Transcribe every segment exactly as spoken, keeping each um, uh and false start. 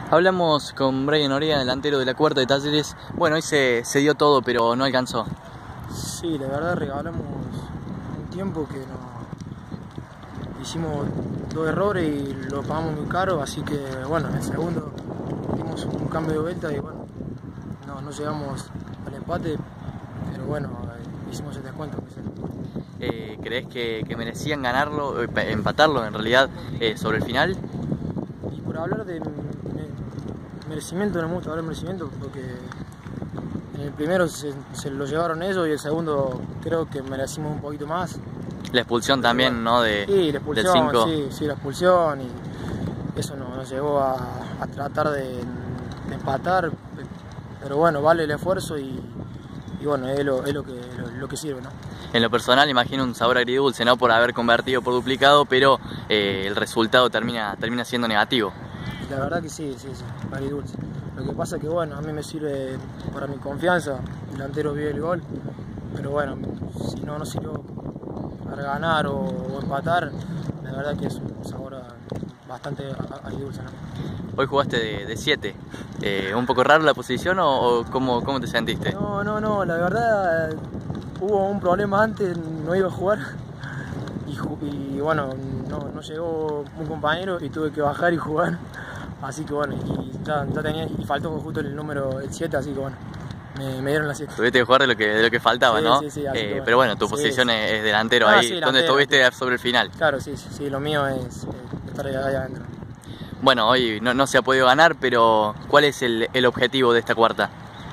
Hablamos con Brian Noriega, delantero de la Cuarta de Talleres. Bueno, hoy se, se dio todo, pero no alcanzó. Sí, la verdad regalamos un tiempo que no hicimos dos errores y lo pagamos muy caro, así que bueno, en el segundo dimos un cambio de vuelta y bueno, no, no llegamos al empate, pero bueno, hicimos el descuento. Eh, ¿Crees que, que merecían ganarlo, eh, empatarlo en realidad eh, sobre el final? Y por hablar de me, merecimiento, no me gusta hablar de merecimiento porque en el primero se, se lo llevaron ellos y el segundo creo que merecimos un poquito más. La expulsión pero también, bueno, ¿no? De, sí, la expulsión, del cinco. Sí, sí, la expulsión y eso nos, nos llevó a, a tratar de, de empatar, pero bueno, vale el esfuerzo y, y bueno, es lo, es lo, que, lo, lo que sirve, ¿no? En lo personal imagino un sabor agridulce, ¿no? Por haber convertido por duplicado, pero eh, el resultado termina, termina siendo negativo. La verdad que sí, sí, sí, agridulce. Lo que pasa es que bueno, a mí me sirve para mi confianza, el delantero vio el gol, pero bueno, si no, no sirvió para ganar o, o empatar, la verdad que es un sabor bastante agridulce, ¿no? Hoy jugaste de siete, eh, ¿un poco raro la posición o, o cómo, cómo te sentiste? No, no, no, la verdad hubo un problema antes, no iba a jugar y, y bueno, no, no llegó un compañero y tuve que bajar y jugar. Así que bueno, y ya, ya tenía, y faltó justo el número el siete, así que bueno, me, me dieron la siete. Tuviste que jugar de lo que, de lo que faltaba, sí, ¿no? Sí, sí, eh, bueno. Pero bueno, tu sí, posición sí. es delantero, ah, ahí, sí, donde delantero, estuviste delantero. sobre el final. Claro, sí, sí, sí, lo mío es eh, estar ahí adentro. Bueno, hoy no, no se ha podido ganar, pero ¿cuál es el, el objetivo de esta cuarta?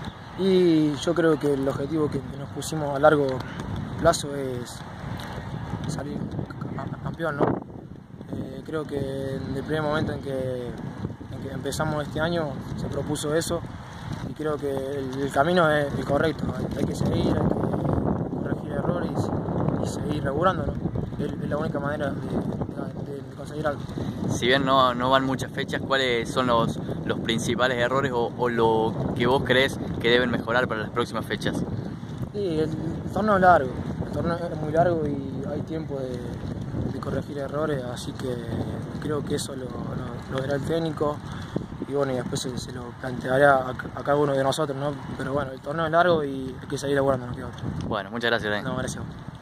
Y yo creo que el objetivo que nos pusimos a largo plazo es salir campeón, ¿no? Eh, creo que desde el primer momento en que que empezamos este año se propuso eso y creo que el, el camino es el correcto, hay, hay que seguir, hay que corregir errores y seguir regulando, ¿no? Es, es la única manera de, de, de conseguir algo. Si bien no, no van muchas fechas, ¿cuáles son los, los principales errores o, o lo que vos crees que deben mejorar para las próximas fechas? Sí, el, el torneo es largo, el torneo es muy largo y hay tiempo de, de corregir errores, así que creo que eso lo, lo, lo verá el técnico y bueno, y después se, se lo planteará a, a cada uno de nosotros, ¿no? Pero bueno, el torneo es largo y hay que seguir aguardando, ¿no? Bueno, muchas gracias, Dani. No, gracias.